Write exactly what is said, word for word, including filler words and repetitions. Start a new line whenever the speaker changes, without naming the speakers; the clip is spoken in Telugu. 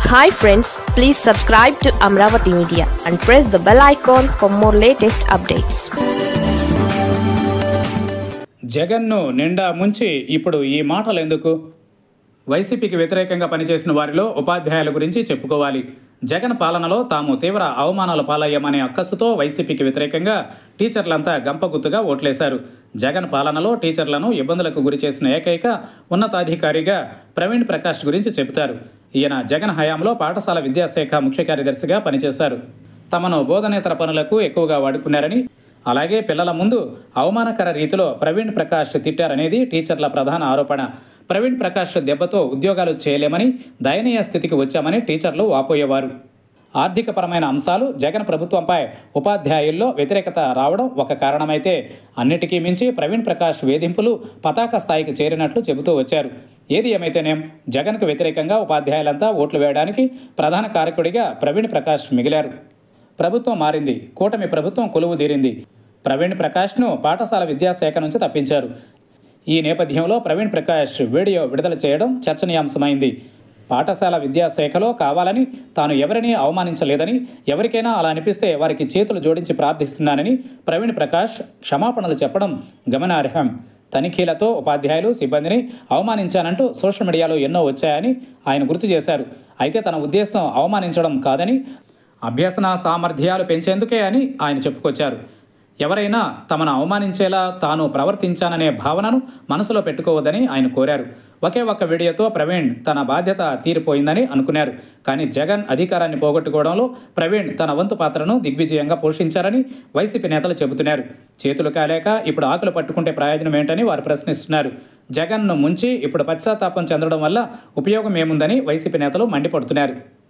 Hi friends, please subscribe to Amravati Media and press the bell icon for more latest updates.
జగన్ను నిండా ముంచి ఇప్పుడు ఈ మాటలు ఎందుకు? వైసీపీకి వ్యతిరేకంగా పనిచేసిన వారిలో ఉపాధ్యాయుల గురించి చెప్పుకోవాలి. జగన్ పాలనలో తాము తీవ్ర అవమానాల పాలయ్యామనే అక్కసుతో వైసీపీకి వ్యతిరేకంగా టీచర్లంతా గంపగుత్తుగా ఓట్లేశారు. జగన్ పాలనలో టీచర్లను ఇబ్బందులకు గురి చేసిన ఏకైక ఉన్నతాధికారిగా ప్రవీణ్ ప్రకాష్ గురించి చెబుతారు. ఈయన జగన్ హయాంలో పాఠశాల విద్యాశాఖ ముఖ్య కార్యదర్శిగా పనిచేశారు. తమను బోధనేతర పనులకు ఎక్కువగా వాడుకున్నారని, అలాగే పిల్లల ముందు అవమానకర రీతిలో ప్రవీణ్ ప్రకాష్ తిట్టారనేది టీచర్ల ప్రధాన ఆరోపణ. ప్రవీణ్ ప్రకాష్ దెబ్బతో ఉద్యోగాలు చేయలేమని, దయనీయ స్థితికి వచ్చామని టీచర్లు వాపోయేవారు. ఆర్థికపరమైన అంశాలు జగన్ ప్రభుత్వంపై ఉపాధ్యాయుల్లో వ్యతిరేకత రావడం ఒక కారణమైతే, అన్నిటికీ మించి ప్రవీణ్ ప్రకాష్ వేధింపులు పతాక స్థాయికి చేరినట్లు చెబుతూ వచ్చారు. ఏది ఏమైతేనేం, జగన్కు వ్యతిరేకంగా ఉపాధ్యాయులంతా ఓట్లు వేయడానికి ప్రధాన కారకుడిగా ప్రవీణ్ ప్రకాష్ మిగిలారు. ప్రభుత్వం మారింది, కూటమి ప్రభుత్వం కొలువు తీరింది. ప్రవీణ్ ప్రకాష్ను పాఠశాల విద్యాశాఖ నుంచి తప్పించారు. ఈ నేపథ్యంలో ప్రవీణ్ ప్రకాష్ వీడియో విడుదల చేయడం చర్చనీయాంశమైంది. పాఠశాల విద్యాశాఖలో కావాలని తాను ఎవరినీ అవమానించలేదని, ఎవరికైనా అలా అనిపిస్తే వారికి చేతులు జోడించి ప్రార్థిస్తున్నానని ప్రవీణ్ ప్రకాష్ క్షమాపణలు చెప్పడం గమనార్హం. తనిఖీలతో ఉపాధ్యాయులు, సిబ్బందిని అవమానించానంటూ సోషల్ మీడియాలో ఎన్నో వచ్చాయని ఆయన గుర్తు చేశారు. అయితే తన ఉద్దేశం అవమానించడం కాదని, అభ్యసన సామర్థ్యాలు పెంచేందుకే అని ఆయన చెప్పుకొచ్చారు. ఎవరైనా తమను అవమానించేలా తాను ప్రవర్తించాననే భావనను మనసులో పెట్టుకోవద్దని ఆయన కోరారు. ఒకే ఒక్క వీడియోతో ప్రవీణ్ తన బాధ్యత తీరిపోయిందని అనుకున్నారు. కానీ జగన్ అధికారాన్ని పోగొట్టుకోవడంలో ప్రవీణ్ తన వంతు పాత్రను దిగ్విజయంగా పోషించారని వైసీపీ నేతలు చెబుతున్నారు. చేతులు కాలేక ఇప్పుడు ఆకులు పట్టుకుంటే ప్రయోజనం ఏంటని వారు ప్రశ్నిస్తున్నారు. జగన్ను ముంచి ఇప్పుడు పశ్చాత్తాపం చెందడం వల్ల ఉపయోగం ఏముందని వైసీపీ నేతలు మండిపడుతున్నారు.